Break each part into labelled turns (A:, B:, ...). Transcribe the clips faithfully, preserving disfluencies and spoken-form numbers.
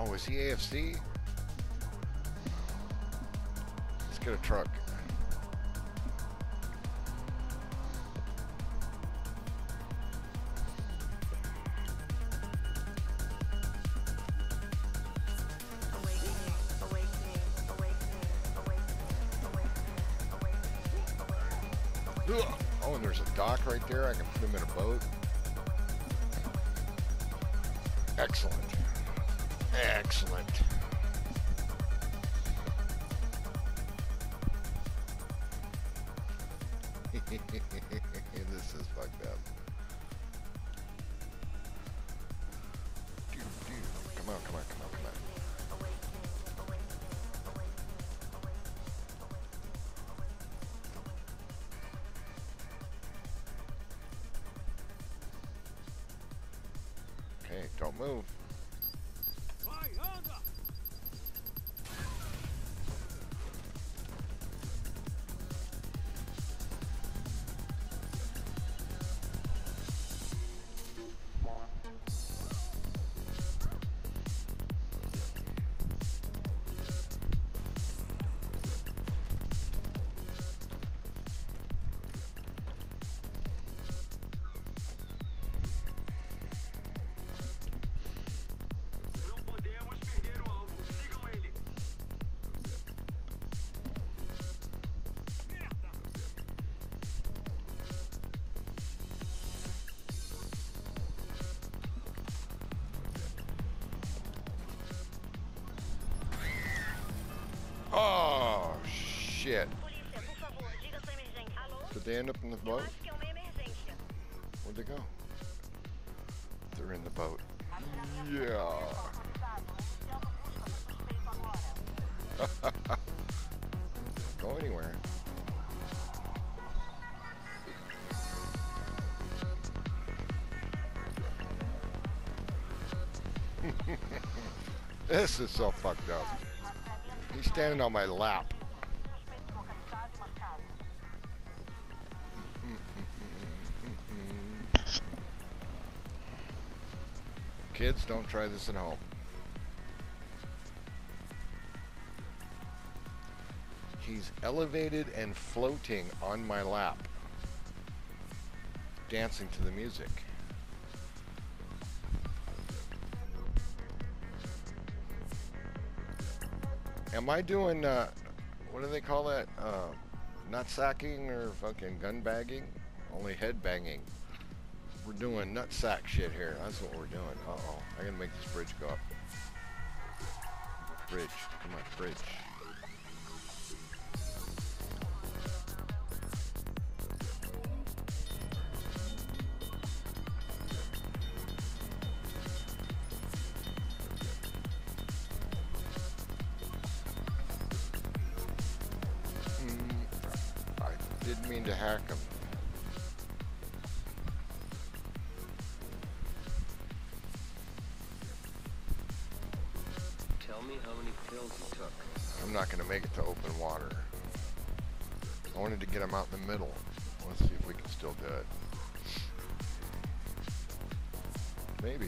A: Oh, is he A F C? Let's get a truck. Oh, and there's a dock right there. I can put him in a boat. Excellent. Excellent. This is fucked up. Dude, dude. Come on, come on, come on, come on. Okay, don't move. Oh, shit. Did they end up in the boat? Where'd they go? They're in the boat. Yeah. Go anywhere. This is so fucked up. He's standing on my lap. Kids, don't try this at home. He's elevated and floating on my lap, dancing to the music. Am I doing, uh, what do they call that? Uh, nut sacking or fucking gun bagging? Only head banging. We're doing nut sack shit here. That's what we're doing. Uh-oh. I gotta make this bridge go up. Bridge. Come on, bridge. Didn't mean to hack him.
B: Tell me how many pills you took.
A: I'm not going to make it to open water. I wanted to get him out in the middle. Let's see if we can still do it. Maybe.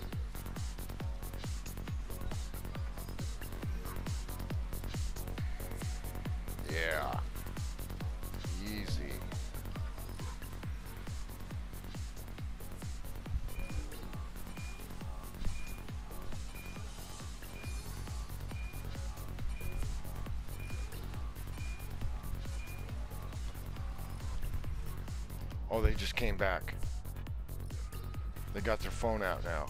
A: Yeah. Easy. Oh, they just came back. They got their phone out now.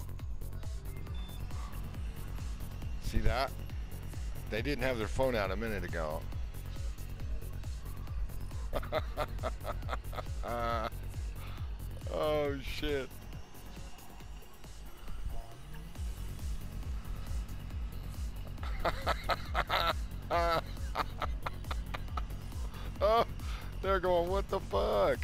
A: See that? They didn't have their phone out a minute ago. Oh shit. Oh, they're going, what the fuck?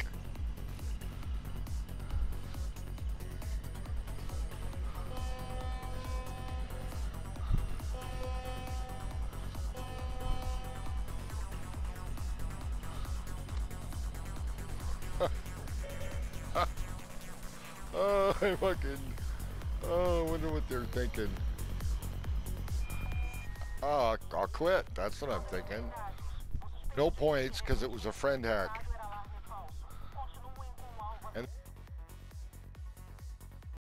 A: Oh, I fucking, oh, I wonder what they're thinking. Oh, I'll quit. That's what I'm thinking. No points because it was a friend hack.